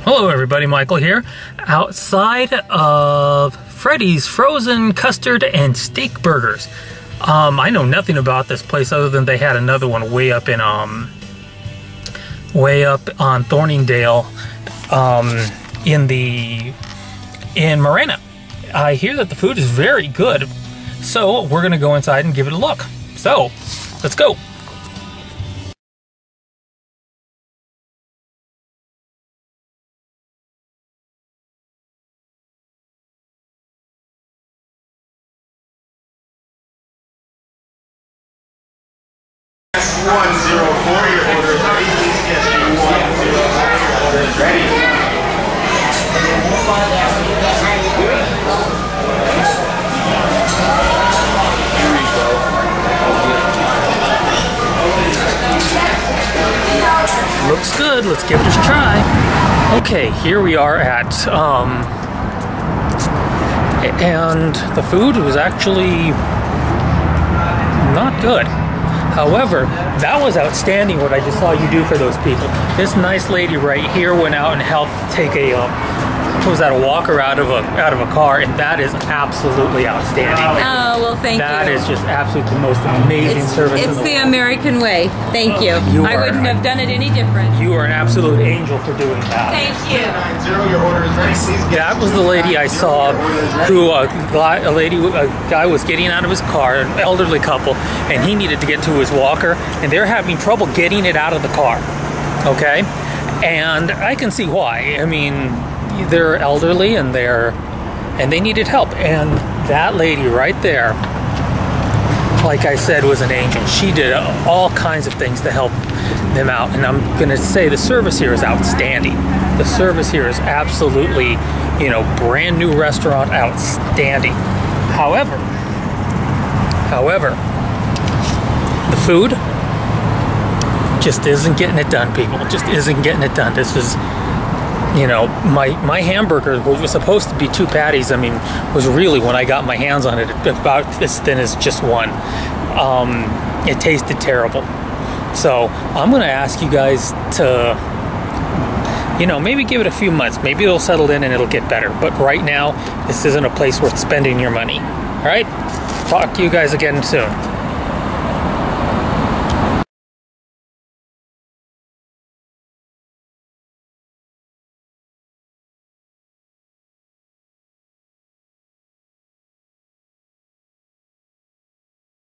Hello everybody, Michael here, outside of Freddy's Frozen Custard and Steakburgers. I know nothing about this place other than they had another one way up on Thorningdale, in Marina. I hear that the food is very good, so we're gonna go inside and give it a look. So, let's go. Your order is ready. Please get your 104 order is ready. Looks good. Let's give it a try. Okay, here we are at and the food was actually not good. However, that was outstanding what I just saw you do for those people. This nice lady right here went out and helped take a walker out of a car, and that is absolutely outstanding. Oh, well, thank you. That is just absolutely the most amazing service in the world. It's the American way. Thank you. I wouldn't have done it any different. You are an absolute angel for doing that. Thank you. Your order is ready. Please get That was the lady I saw who a guy was getting out of his car, an elderly couple, and he needed to get to his walker, and they're having trouble getting it out of the car. Okay? And I can see why. I mean, they're elderly and they needed help, and that lady right there, like I said, was an angel. She did all kinds of things to help them out, and I'm gonna say the service here is outstanding. The service here is absolutely, brand new restaurant, outstanding. However, the food just isn't getting it done, people. It just isn't getting it done. This is, my hamburger was supposed to be 2 patties. I mean, was really, when I got my hands on it, about as thin as just one. It tasted terrible. So I'm gonna ask you guys to, maybe give it a few months. Maybe it'll settle in and it'll get better. But right now, this isn't a place worth spending your money. All right? Talk to you guys again soon.